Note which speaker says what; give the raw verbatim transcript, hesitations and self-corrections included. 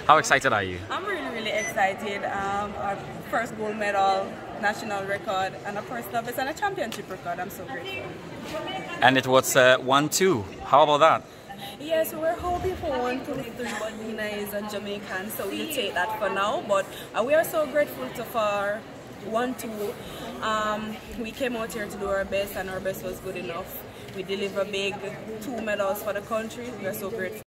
Speaker 1: How excited are you?
Speaker 2: I'm really, really excited. Um, our first gold medal, national record, and a first novice and a championship record. I'm so grateful.
Speaker 1: And it was uh, one two. How about that?
Speaker 2: Yes, we're hoping for one, two, three, but Nina is a Jamaican, so we'll take that for now. But uh, we are so grateful to for one, two. Um, we came out here to do our best, and our best was good enough. We deliver big two medals for the country. We are so grateful.